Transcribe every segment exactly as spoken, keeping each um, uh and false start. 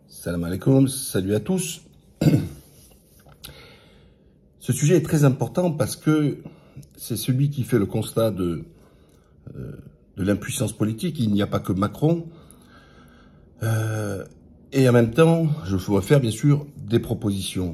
Salam alaikum, salut à tous. Ce sujet est très important parce que c'est celui qui fait le constat de, euh, de l'impuissance politique. Il n'y a pas que Macron. Euh, et en même temps, je voudrais faire bien sûr des propositions.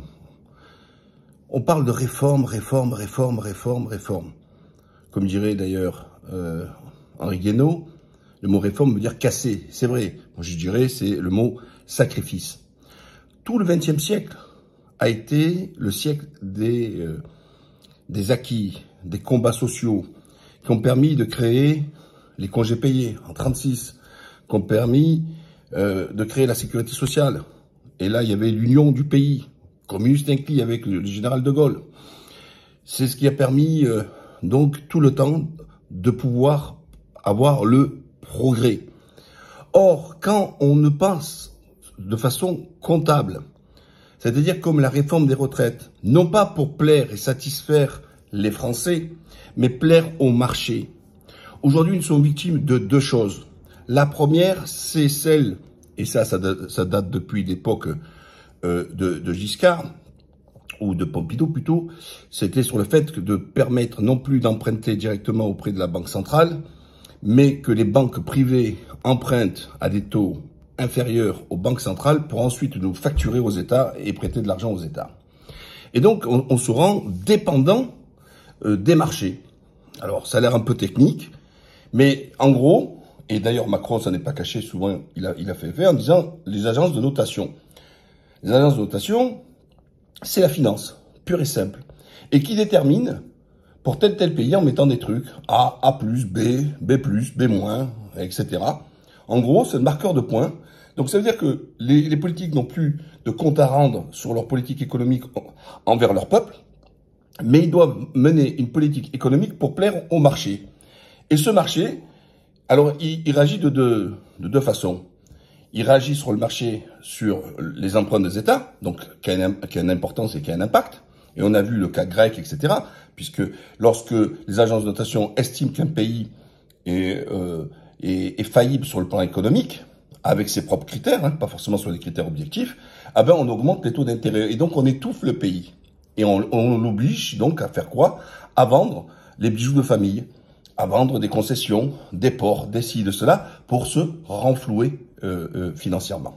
On parle de réforme, réforme, réforme, réforme, réforme. Comme dirait d'ailleurs euh, Henri Guénaud, le mot réforme veut dire casser. C'est vrai. Moi je dirais c'est le mot sacrifice. Tout le vingtième siècle a été le siècle des, euh, des acquis, des combats sociaux qui ont permis de créer les congés payés en trente-six, qui ont permis euh, de créer la sécurité sociale. Et là, il y avait l'union du pays, communiste inclus avec le, le général de Gaulle. C'est ce qui a permis euh, donc tout le temps de pouvoir avoir le progrès. Or, quand on ne pense de façon comptable, c'est-à-dire comme la réforme des retraites, non pas pour plaire et satisfaire les Français, mais plaire au marché. Aujourd'hui, nous sommes victimes de deux choses. La première, c'est celle, et ça, ça date, ça date depuis l'époque euh, de, de Giscard, ou de Pompidou plutôt, c'était sur le fait de permettre non plus d'emprunter directement auprès de la Banque centrale, mais que les banques privées empruntent à des taux inférieurs aux banques centrales pour ensuite nous facturer aux États et prêter de l'argent aux États. Et donc, on, on se rend dépendant euh, des marchés. Alors, ça a l'air un peu technique, mais en gros, et d'ailleurs Macron s'en est pas caché, souvent il a, il a fait faire en disant les agences de notation. Les agences de notation, c'est la finance, pure et simple, et qui détermine pour tel tel pays en mettant des trucs A, A plus, B, B plus, B moins, et cetera. En gros, c'est le marqueur de points. Donc ça veut dire que les, les politiques n'ont plus de compte à rendre sur leur politique économique envers leur peuple, mais ils doivent mener une politique économique pour plaire au marché. Et ce marché, alors il, il réagit de deux, de deux façons. Il réagit sur le marché sur les emprunts des États, donc qui a une, qui a une importance et qui a un impact. Et on a vu le cas grec, et cetera, puisque lorsque les agences de notation estiment qu'un pays est, euh, est, est faillible sur le plan économique, avec ses propres critères, hein, pas forcément sur les critères objectifs, ah ben on augmente les taux d'intérêt. Et donc on étouffe le pays. Et on, on l'oblige donc à faire quoi? À vendre les bijoux de famille, à vendre des concessions, des ports, des ci, de cela, pour se renflouer euh, euh, financièrement.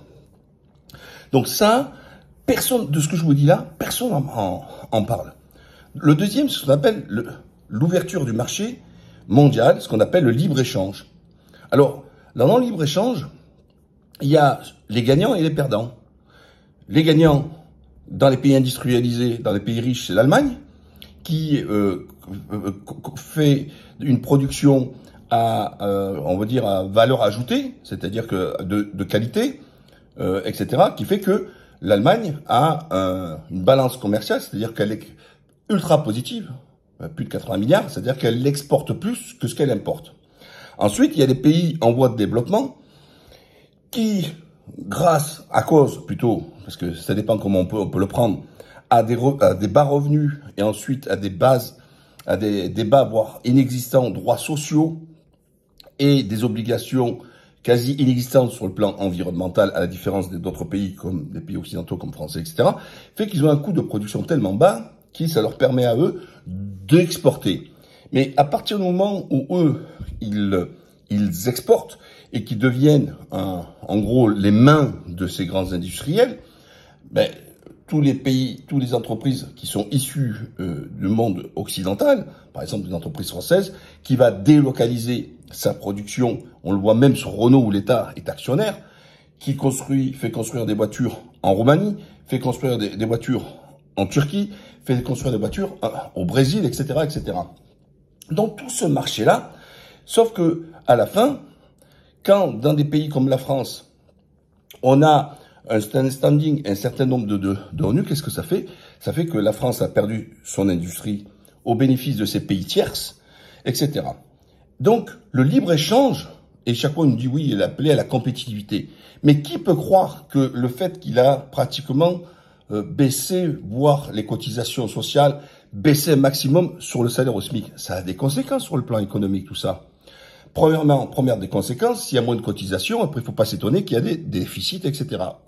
Donc ça, personne, de ce que je vous dis là, personne en, en, en parle. Le deuxième, c'est ce qu'on appelle l'ouverture du marché mondial, ce qu'on appelle le libre-échange. Alors, dans le libre-échange, il y a les gagnants et les perdants. Les gagnants, dans les pays industrialisés, dans les pays riches, c'est l'Allemagne, qui euh, fait une production à, euh, on va dire, à valeur ajoutée, c'est-à-dire que de, de qualité, euh, et cetera, qui fait que l'Allemagne a un, une balance commerciale, c'est-à-dire qu'elle est ultra positive, plus de quatre-vingts milliards, c'est-à-dire qu'elle exporte plus que ce qu'elle importe. Ensuite, il y a des pays en voie de développement qui, grâce, à cause plutôt, parce que ça dépend comment on peut, on peut le prendre, à des, à des bas revenus et ensuite à des bases, à des, des bas, voire inexistants droits sociaux et des obligations quasi inexistantes sur le plan environnemental, à la différence d'autres pays comme des pays occidentaux comme français, et cetera, fait qu'ils ont un coût de production tellement bas que ça leur permet à eux d'exporter. Mais à partir du moment où eux, ils, ils exportent et qu'ils deviennent, un, en gros, les mains de ces grands industriels, ben, tous les pays, toutes les entreprises qui sont issues euh, du monde occidental, par exemple des entreprises françaises, qui va délocaliser sa production, on le voit même sur Renault où l'État est actionnaire, qui construit, fait construire des voitures en Roumanie, fait construire des, des voitures en Turquie, fait construire des voitures euh, au Brésil, et cetera, et cetera. Donc tout ce marché-là, sauf que à la fin, quand dans des pays comme la France, on a un standing, un certain nombre de, de, de revenus, qu'est-ce que ça fait? Ça fait que la France a perdu son industrie au bénéfice de ces pays tierces, et cetera. Donc, le libre-échange, et chaque fois on nous dit oui, il est appelé à la compétitivité. Mais qui peut croire que le fait qu'il a pratiquement euh, baissé, voire les cotisations sociales, baissé un maximum sur le salaire au SMIC, ça a des conséquences sur le plan économique, tout ça. Premièrement, première des conséquences, s'il y a moins de cotisations, après il ne faut pas s'étonner qu'il y a des déficits, et cetera.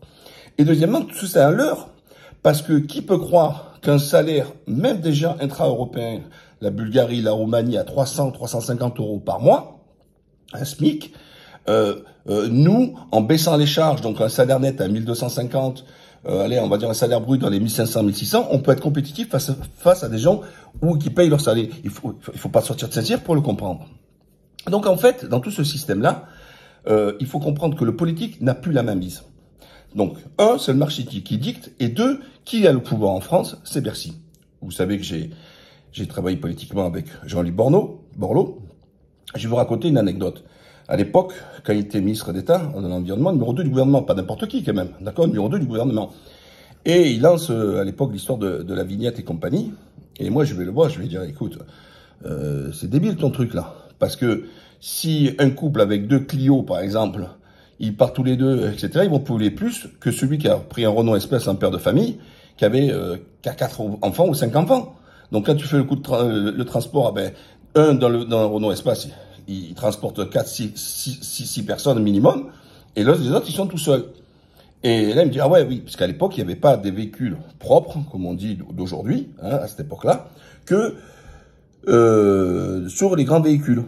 Et deuxièmement, tout ça c'est un leurre. Parce que qui peut croire qu'un salaire, même déjà intra-européen, la Bulgarie, la Roumanie, à trois cents, trois cent cinquante euros par mois, un SMIC, euh, euh, nous, en baissant les charges, donc un salaire net à mille deux cent cinquante, euh, allez, on va dire un salaire brut dans les mille cinq cents, mille six cents, on peut être compétitif face à, face à des gens où, qui payent leur salaire. Il faut, il faut pas sortir de Saint-Cyr pour le comprendre. Donc en fait, dans tout ce système-là, euh, il faut comprendre que le politique n'a plus la main mise. Donc, un, c'est le marché qui, qui dicte, et deux, qui a le pouvoir en France, c'est Bercy. Vous savez que j'ai j'ai travaillé politiquement avec Jean-Louis Borloo. Borloo. Je vais vous raconter une anecdote. À l'époque, quand il était ministre d'État de l'Environnement, numéro deux du gouvernement, pas n'importe qui quand même, d'accord, numéro deux du gouvernement. Et il lance euh, à l'époque l'histoire de, de la vignette et compagnie. Et moi, je vais le voir, je vais dire, écoute, euh, c'est débile ton truc là, parce que si un couple avec deux Clio, par exemple, ils partent tous les deux, et cetera, ils vont pouler plus que celui qui a pris un Renault Espace, un père de famille, qui avait euh, quatre enfants ou cinq enfants. Donc quand tu fais le coup de tra le transport, ah ben, un dans le, dans le Renault Espace, il, il transporte quatre, six, six, six, six personnes minimum, et là, les autres, ils sont tout seuls. Et là, il me dit, ah ouais, oui, parce qu'à l'époque, il n'y avait pas des véhicules propres, comme on dit d'aujourd'hui, hein, à cette époque-là, que euh, sur les grands véhicules.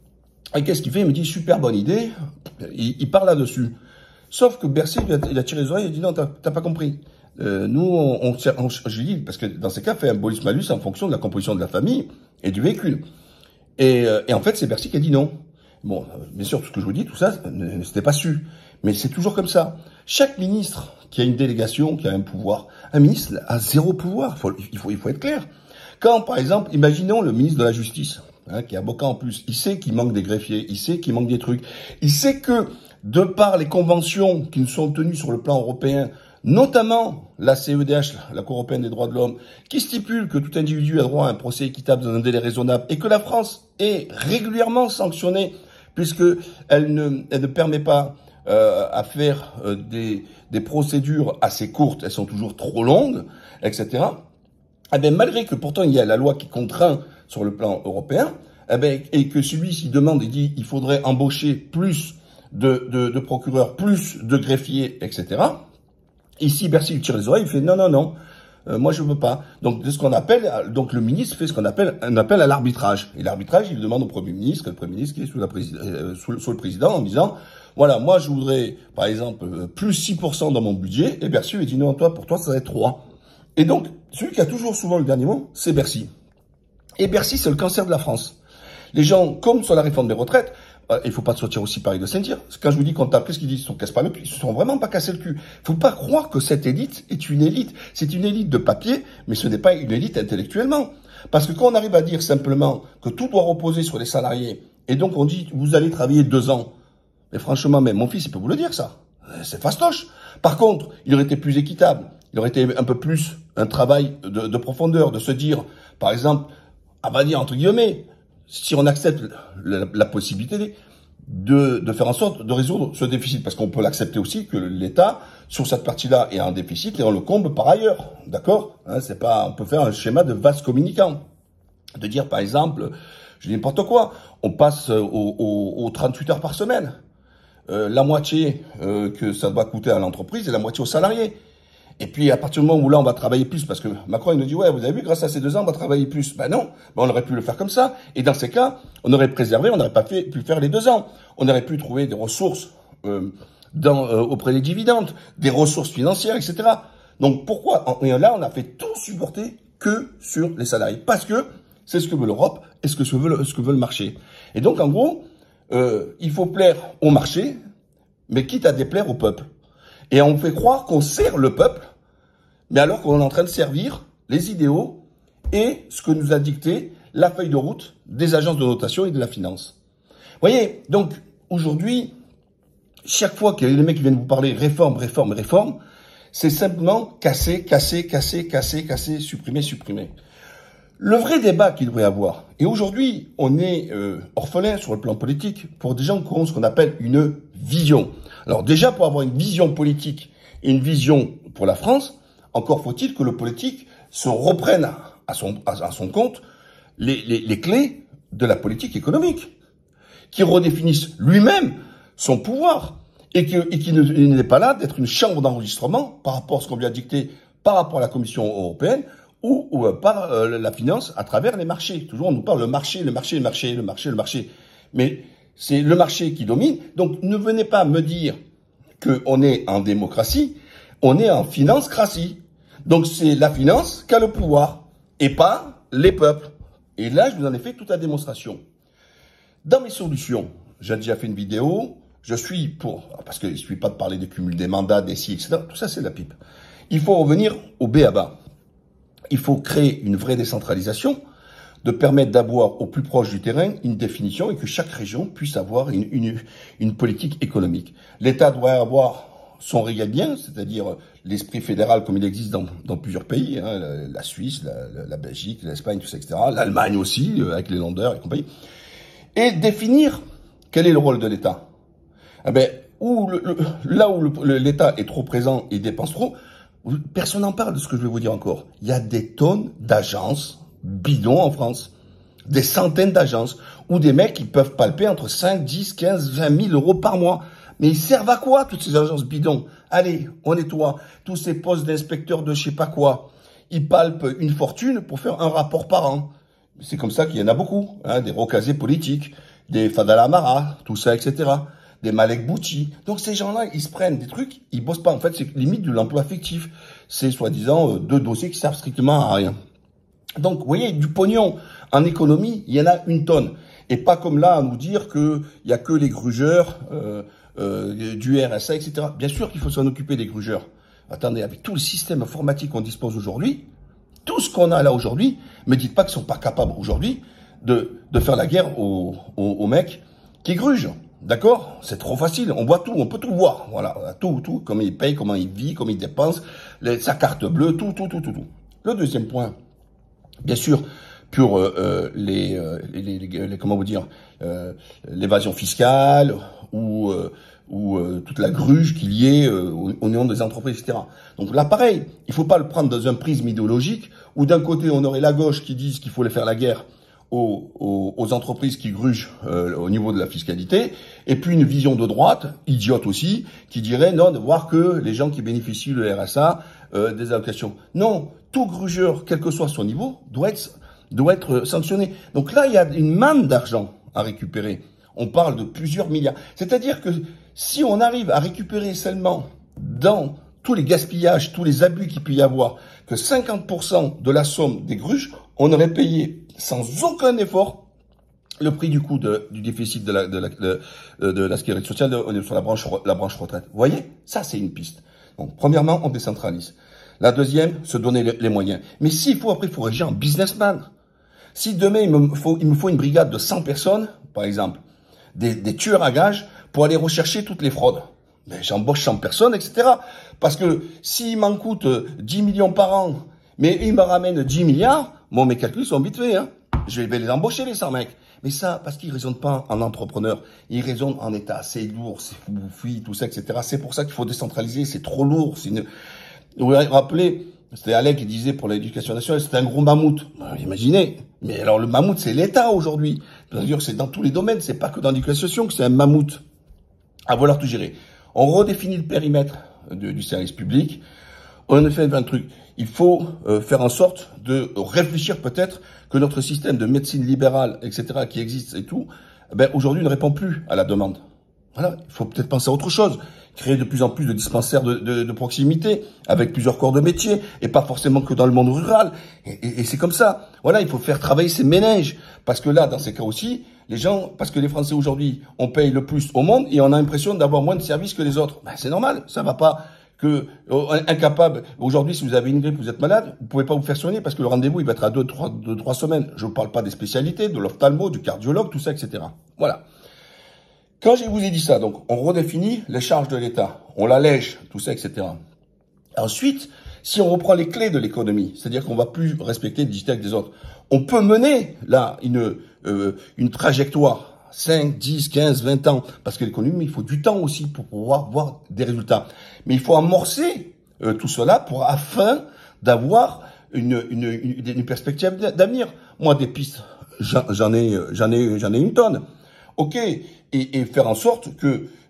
Et qu'est-ce qu'il fait? Il me dit, super bonne idée. Il, il parle là-dessus. Sauf que Bercy, il a, il a tiré les oreilles, il a dit, non, t'as pas compris. Euh, nous, on, on, on, je lui dis, parce que dans ces cas, fait un bonus-malus en fonction de la composition de la famille et du véhicule. Et, euh, et en fait, c'est Bercy qui a dit non. Bon, bien sûr, tout ce que je vous dis, tout ça, c'était pas su. Mais c'est toujours comme ça. Chaque ministre qui a une délégation, qui a un pouvoir, un ministre a zéro pouvoir. Faut, il, faut, il faut être clair. Quand, par exemple, imaginons le ministre de la Justice, hein, qui est avocat en plus, il sait qu'il manque des greffiers, il sait qu'il manque des trucs, il sait que, de par les conventions qui nous sont tenues sur le plan européen, notamment la C E D H, la Cour européenne des droits de l'homme, qui stipule que tout individu a droit à un procès équitable dans un délai raisonnable, et que la France est régulièrement sanctionnée, puisque elle ne, elle ne permet pas euh, à faire euh, des, des procédures assez courtes, elles sont toujours trop longues, et cetera. Eh bien, malgré que pourtant il y a la loi qui contraint sur le plan européen, eh bien, et que celui-ci demande et dit il faudrait embaucher plus de, de, de procureurs, plus de greffiers, et cetera. Ici, Bercy il tire les oreilles, il fait non, non, non, euh, moi je veux pas. Donc, de ce qu'on appelle, donc le ministre fait ce qu'on appelle un appel à l'arbitrage. Et l'arbitrage, il demande au Premier ministre, le Premier ministre qui est sous, la euh, sous, sous le président, en disant voilà, moi je voudrais, par exemple, euh, plus six pour cent dans mon budget, et Bercy il dit non, toi, pour toi, ça va être trois. Et donc, celui qui a toujours souvent le dernier mot, c'est Bercy. Et Bercy, c'est le cancer de la France. Les gens, comme sur la réforme des retraites, euh, il faut pas sortir aussi pareil de Saint-Cyr. Quand je vous dis qu'on tape, qu'est-ce qu'ils disent? Ils se cassent pas le cul. Ils se sont vraiment pas cassés le cul. Faut pas croire que cette élite est une élite. C'est une élite de papier, mais ce n'est pas une élite intellectuellement. Parce que quand on arrive à dire simplement que tout doit reposer sur les salariés, et donc on dit, vous allez travailler deux ans. Mais franchement, même mon fils, il peut vous le dire, ça. C'est fastoche. Par contre, il aurait été plus équitable. Il aurait été un peu plus un travail de, de profondeur, de se dire, par exemple, à va dire entre guillemets, si on accepte la, la possibilité de, de faire en sorte de résoudre ce déficit, parce qu'on peut l'accepter aussi que l'État, sur cette partie-là, est en déficit et on le comble par ailleurs, d'accord, hein, c'est pas, on peut faire un schéma de vase communicant, de dire par exemple, je dis n'importe quoi, on passe aux, aux, aux trente-huit heures par semaine, euh, la moitié euh, que ça doit coûter à l'entreprise et la moitié aux salariés. Et puis, à partir du moment où là, on va travailler plus, parce que Macron, il nous dit, ouais, vous avez vu, grâce à ces deux ans, on va travailler plus. Ben non, ben on aurait pu le faire comme ça. Et dans ces cas, on aurait préservé, on n'aurait pas fait, pu faire les deux ans. On aurait pu trouver des ressources euh, dans, euh, auprès des dividendes, des ressources financières, et cetera. Donc, pourquoi? Et là, on a fait tout supporter que sur les salariés. Parce que c'est ce que veut l'Europe et ce que veut le, ce que veut le marché. Et donc, en gros, euh, il faut plaire au marché, mais quitte à déplaire au peuple. Et on fait croire qu'on sert le peuple, mais alors qu'on est en train de servir les idéaux et ce que nous a dicté la feuille de route des agences de notation et de la finance. Vous voyez, donc aujourd'hui, chaque fois que les mecs qui viennent vous parler réforme, réforme, réforme, c'est simplement casser, casser, casser, casser, casser, supprimer, supprimer. Le vrai débat qu'il devrait y avoir, et aujourd'hui on est euh, orphelin sur le plan politique pour des gens qui ont ce qu'on appelle une vision. Alors déjà pour avoir une vision politique et une vision pour la France, encore faut-il que le politique se reprenne à son, à son compte les, les, les clés de la politique économique, qui redéfinisse lui-même son pouvoir et qu'il et qu'il n'est pas là d'être une chambre d'enregistrement par rapport à ce qu'on lui a dicté par rapport à la Commission européenne ou, ou euh, par euh, la finance à travers les marchés. Toujours, on nous parle le marché, le marché, le marché, le marché, le marché. Mais c'est le marché qui domine. Donc, ne venez pas me dire qu'on est en démocratie, on est en finance-cratie. Donc, c'est la finance qui a le pouvoir et pas les peuples. Et là, je vous en ai fait toute la démonstration. Dans mes solutions, j'ai déjà fait une vidéo, je suis pour, parce qu'il ne suffit pas de parler de cumul des mandats, des si, et cetera. Tout ça, c'est de la pipe. Il faut revenir au B à bas. Il faut créer une vraie décentralisation, de permettre d'avoir au plus proche du terrain une définition et que chaque région puisse avoir une, une, une politique économique. L'État doit avoir son régalien, c'est-à-dire l'esprit fédéral comme il existe dans, dans plusieurs pays, hein, la, la Suisse, la, la Belgique, l'Espagne, tout ça, et cetera. L'Allemagne aussi, avec les Länder et compagnie. Et définir quel est le rôle de l'État. Eh ben, où le, le, là où l'État est trop présent et dépense trop, personne n'en parle de ce que je vais vous dire encore. Il y a des tonnes d'agences bidons en France. Des centaines d'agences où des mecs, ils peuvent palper entre cinq, dix, quinze, vingt mille euros par mois. Mais ils servent à quoi, toutes ces agences bidons? Allez, on nettoie tous ces postes d'inspecteurs de je sais pas quoi. Ils palpent une fortune pour faire un rapport par an. C'est comme ça qu'il y en a beaucoup, hein, des rocasés politiques, des Fadala Amara, tout ça, et cetera. Des Malek Bouti. Donc ces gens-là, ils se prennent des trucs, ils bossent pas. En fait, c'est limite de l'emploi fictif. C'est soi-disant euh, deux dossiers qui servent strictement à rien. Donc, vous voyez, du pognon en économie, il y en a une tonne. Et pas comme là à nous dire qu'il y a que les grugeurs euh, euh, du R S A, et cetera. Bien sûr qu'il faut s'en occuper des grugeurs. Attendez, avec tout le système informatique qu'on dispose aujourd'hui, tout ce qu'on a là aujourd'hui, me dites pas qu'ils sont pas capables aujourd'hui de, de faire la guerre aux, aux, aux mecs qui grugent. D'accord? C'est trop facile. On voit tout, on peut tout voir. Voilà, tout, tout. Comment il paye, comment il vit, comment il dépense, les, sa carte bleue, tout, tout, tout, tout, tout. Le deuxième point, bien sûr, pour euh, les, euh, les, les, les, comment vous dire, euh, l'évasion fiscale ou euh, ou euh, toute la gruge qu'il y ait euh, au, au nom des entreprises, et cetera. Donc là, pareil, il faut pas le prendre dans un prisme idéologique où d'un côté on aurait la gauche qui dit qu'il faut faire la guerre aux, aux, aux entreprises qui grugent euh, au niveau de la fiscalité, et puis une vision de droite, idiote aussi, qui dirait non, de voir que les gens qui bénéficient de R S A, euh, des allocations. Non, tout grugeur, quel que soit son niveau, doit être, doit être sanctionné. Donc là, il y a une manne d'argent à récupérer. On parle de plusieurs milliards. C'est-à-dire que si on arrive à récupérer seulement dans tous les gaspillages, tous les abus qu'il peut y avoir, que cinquante pour cent de la somme des gruges, on aurait payé sans aucun effort le prix du coût de, du déficit de la, de la, de, de la sécurité sociale de, sur la branche, la branche retraite. Vous voyez, ça c'est une piste. Donc, premièrement, on décentralise. La deuxième, se donner les, les moyens. Mais s'il faut, après, il faut régir en businessman. Si demain, il me faut, il me faut une brigade de cent personnes, par exemple, des, des tueurs à gages, pour aller rechercher toutes les fraudes, ben, j'embauche cent personnes, et cetera. Parce que s'il m'en coûte dix millions par an, mais il me ramène dix milliards, bon, mes calculs sont vite faits, hein. Je vais les embaucher, les cent mecs. Mais ça, parce qu'ils ne raisonnent pas en entrepreneur, ils raisonnent en État. C'est lourd, c'est bouffi, tout ça, et cetera. C'est pour ça qu'il faut décentraliser, c'est trop lourd. Une... Vous vous rappelez, c'était Alain qui disait pour l'éducation nationale, c'était un gros mammouth. Ben, imaginez. Mais alors le mammouth, c'est l'État aujourd'hui. C'est-à-dire c'est dans tous les domaines, c'est pas que dans l'éducation que c'est un mammouth. À vouloir tout gérer. On redéfinit le périmètre de, du service public. On a fait un truc. Il faut euh, faire en sorte de réfléchir peut-être que notre système de médecine libérale, et cetera, qui existe et tout, ben, aujourd'hui ne répond plus à la demande. Voilà, il faut peut-être penser à autre chose. Créer de plus en plus de dispensaires de, de, de proximité, avec plusieurs corps de métier, et pas forcément que dans le monde rural. Et, et, et c'est comme ça. Voilà, il faut faire travailler ces ménages. Parce que là, dans ces cas aussi, les gens, parce que les Français aujourd'hui, on paye le plus au monde, et on a l'impression d'avoir moins de services que les autres. Ben, c'est normal, ça va pas... que euh, incapable, aujourd'hui, si vous avez une grippe, vous êtes malade, vous pouvez pas vous faire soigner parce que le rendez-vous, il va être à deux, trois, deux, trois semaines. Je ne parle pas des spécialités, de l'ophtalmo, du cardiologue, tout ça, et cetera. Voilà. Quand je vous ai dit ça, donc, on redéfinit les charges de l'État. On l'allège, tout ça, et cetera. Ensuite, si on reprend les clés de l'économie, c'est-à-dire qu'on va plus respecter les dictats des autres, on peut mener, là, une, euh, une trajectoire cinq, dix, quinze, vingt ans. Parce que l'économie, il faut du temps aussi pour pouvoir voir des résultats. Mais il faut amorcer euh, tout cela pour afin d'avoir une, une, une, une perspective d'avenir. Moi, des pistes, j'en ai, j'en ai, j'en ai une tonne. OK. Et, et faire en sorte que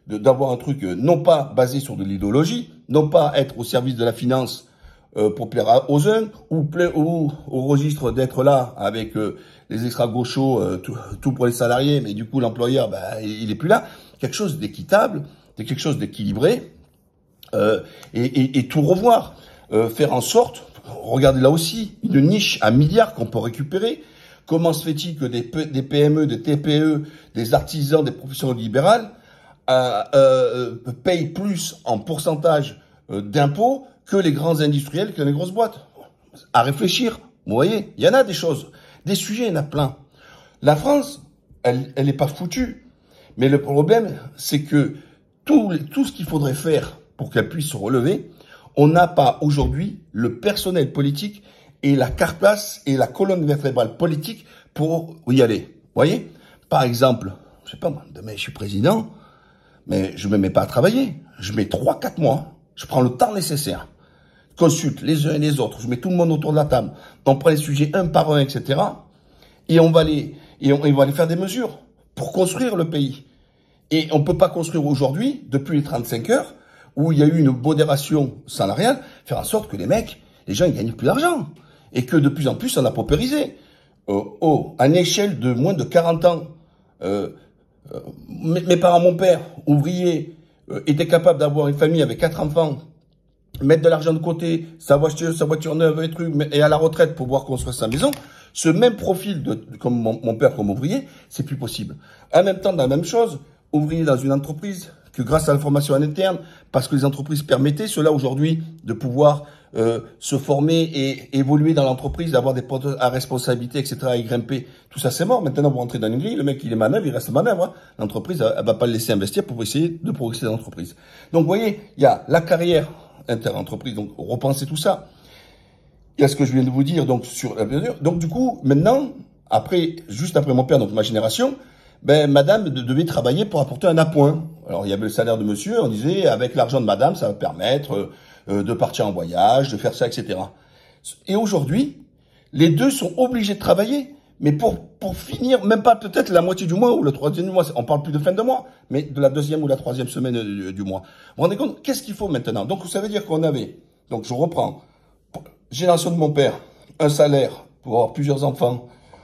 d'avoir un truc euh, non pas basé sur de l'idéologie, non pas être au service de la finance euh, pour plaire aux uns, ou, ou au registre d'être là avec euh, les extra-gauchos, euh, tout, tout pour les salariés, mais du coup l'employeur, bah, il est plus là. Quelque chose d'équitable, quelque chose d'équilibré, euh, et, et, et tout revoir. Euh, faire en sorte, regardez là aussi, une niche à milliards qu'on peut récupérer. Comment se fait-il que des, des P M E, des T P E, des artisans, des professions libérales euh, euh, payent plus en pourcentage euh, d'impôts que les grands industriels, que les grosses boîtes? À réfléchir, vous voyez, il y en a des choses, des sujets, il y en a plein. La France, elle elle n'est pas foutue, mais le problème, c'est que tout, tout ce qu'il faudrait faire pour qu'elle puisse se relever, on n'a pas aujourd'hui le personnel politique et la carapace et la colonne vertébrale politique pour y aller. Vous voyez? Par exemple, je sais pas moi, demain je suis président, mais je me mets pas à travailler. Je mets trois, quatre mois. Je prends le temps nécessaire. Consulte les uns et les autres. Je mets tout le monde autour de la table. On prend les sujets un par un, et cetera. Et on va les, et on, et on va aller faire des mesures pour construire le pays. Et on peut pas construire aujourd'hui, depuis les trente-cinq heures, où il y a eu une modération salariale, faire en sorte que les mecs, les gens, ils gagnent plus d'argent. Et que de plus en plus, on a paupérisé. Euh, oh, à une échelle de moins de quarante ans, euh, euh, mes, mes parents, mon père, ouvrier, euh, était capable d'avoir une famille avec quatre enfants, mettre de l'argent de côté, sa voiture, sa voiture neuve, et trucs, et à la retraite pour pouvoir construire sa maison. Ce même profil de, comme mon, mon père comme ouvrier, c'est plus possible. En même temps, dans la même chose, ouvrier dans une entreprise, que grâce à la formation en interne, parce que les entreprises permettaient cela aujourd'hui de pouvoir euh, se former et évoluer dans l'entreprise, d'avoir des postes à responsabilité, et cetera, et grimper. Tout ça, c'est mort. Maintenant, vous rentrez dans une grille, le mec, il est manœuvre, il reste manœuvre. Hein. L'entreprise, elle, elle va pas le laisser investir pour essayer de progresser dans l'entreprise. Donc, vous voyez, il y a la carrière inter-entreprise, donc repensez tout ça. Il y a ce que je viens de vous dire, donc, sur la mesure. Donc, du coup, maintenant, après, juste après mon père, donc ma génération, ben, madame devait travailler pour apporter un appoint. Alors, il y avait le salaire de monsieur, on disait, avec l'argent de madame, ça va permettre euh, de partir en voyage, de faire ça, et cetera. Et aujourd'hui, les deux sont obligés de travailler, mais pour, pour finir, même pas peut-être la moitié du mois ou le troisième du mois, on parle plus de fin de mois, mais de la deuxième ou la troisième semaine du, du mois. Vous vous rendez compte, qu'est-ce qu'il faut maintenant? Donc, ça veut dire qu'on avait, donc je reprends, génération de mon père, un salaire pour avoir plusieurs enfants,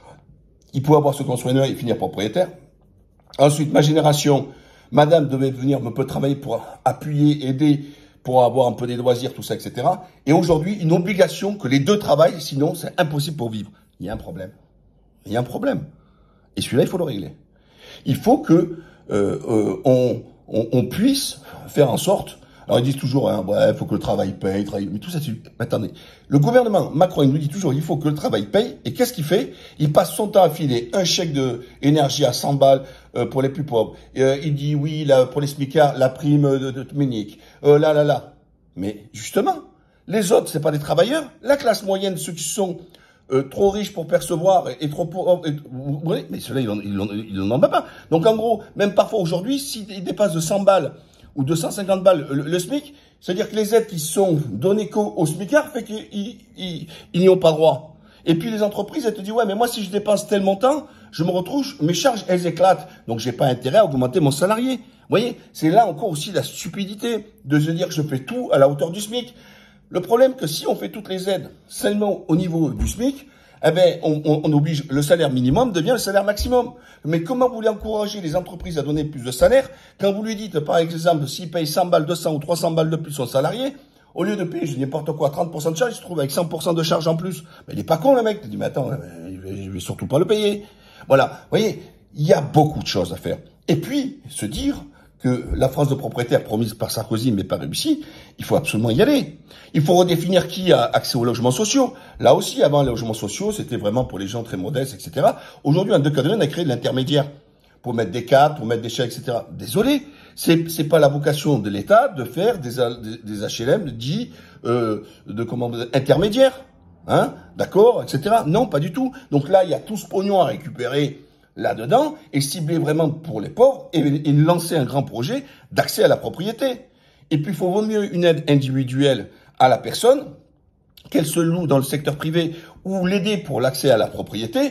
il pouvait avoir se construire et finir propriétaire. Ensuite, ma génération, madame devait venir, me peut travailler pour appuyer, aider, pour avoir un peu des loisirs, tout ça, et cetera. Et aujourd'hui, une obligation que les deux travaillent, sinon c'est impossible pour vivre. Il y a un problème. Il y a un problème. Et celui-là, il faut le régler. Il faut que euh, euh, on, on, on puisse faire en sorte. Alors ils disent toujours, hein, ouais, il faut que le travail paye, travail, mais tout ça, c'est... Attendez, le gouvernement Macron, il nous dit toujours, il faut que le travail paye, et qu'est-ce qu'il fait? Il passe son temps à filer un chèque de énergie à cent balles euh, pour les plus pauvres. Et, euh, il dit, oui, là, pour les smicards, la prime de, de, de Ménic, euh, là, là, là. Mais justement, les autres, c'est pas des travailleurs. La classe moyenne, ceux qui sont euh, trop riches pour percevoir et, et trop pauvres, et, vous voyez, mais ceux-là, ils n'en ont pas. Donc en gros, même parfois aujourd'hui, s'ils dépassent de cent balles, ou deux cent cinquante balles le, le SMIC, c'est-à-dire que les aides qui sont données qu'aux SMICards fait qu'ils ils, ils n'y ont pas droit. Et puis les entreprises, elles te disent, ouais, mais moi, si je dépense tel montant, je me retrouve, mes charges, elles éclatent. Donc, j'ai pas intérêt à augmenter mon salarié. Vous voyez, c'est là encore aussi la stupidité de se dire que je fais tout à la hauteur du SMIC. Le problème, que si on fait toutes les aides seulement au niveau du SMIC, eh ben, on, on, on oblige, le salaire minimum devient le salaire maximum. Mais comment vous voulez encourager les entreprises à donner plus de salaire quand vous lui dites, par exemple, s'il paye cent balles, deux cents ou trois cents balles de plus son salarié, au lieu de payer, je dis n'importe quoi, trente pour cent de charge, il se trouve avec cent pour cent de charge en plus. Mais il est pas con, le mec. Il dit, mais attends, je vais surtout pas le payer. Voilà. Vous voyez, il y a beaucoup de choses à faire. Et puis, se dire que la France de propriétaire promise par Sarkozy mais pas réussie, il faut absolument y aller. Il faut redéfinir qui a accès aux logements sociaux. Là aussi, avant, les logements sociaux, c'était vraiment pour les gens très modestes, et cetera. Aujourd'hui, en deux cas de on a créé de l'intermédiaire pour mettre des cadres, pour mettre des chèques, et cetera. Désolé, c'est c'est pas la vocation de l'État de faire des, des, des H L M dits euh, de comment intermédiaires, hein, d'accord, et cetera. Non, pas du tout. Donc là, il y a tout ce pognon à récupérer là-dedans et cibler vraiment pour les pauvres et, et lancer un grand projet d'accès à la propriété. Et puis, il faut vaut mieux une aide individuelle à la personne, qu'elle se loue dans le secteur privé ou l'aider pour l'accès à la propriété,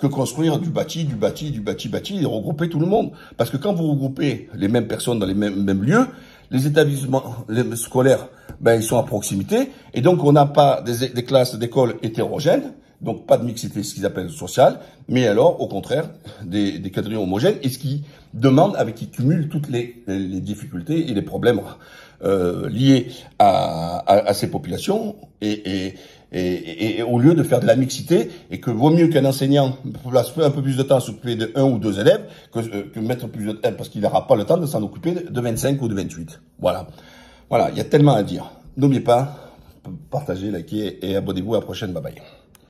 que construire du bâti, du bâti, du bâti, bâti, et regrouper tout le monde. Parce que quand vous regroupez les mêmes personnes dans les mêmes, mêmes lieux, les établissements les scolaires, ben, ils sont à proximité, et donc on n'a pas des, des classes d'école hétérogènes, donc pas de mixité, ce qu'ils appellent sociale, mais alors, au contraire, des, des quadrilles homogènes, et ce qui demande, avec qui cumule toutes les, les difficultés et les problèmes euh, liés à, à, à ces populations, et, et, et, et au lieu de faire de la mixité, et que vaut mieux qu'un enseignant passe un peu plus de temps à s'occuper de un ou deux élèves, que, que mettre plus de temps, parce qu'il n'aura pas le temps de s'en occuper de vingt-cinq ou de vingt-huit. Voilà. Voilà, il y a tellement à dire. N'oubliez pas, partagez, likez et abonnez-vous à la prochaine. Bye bye.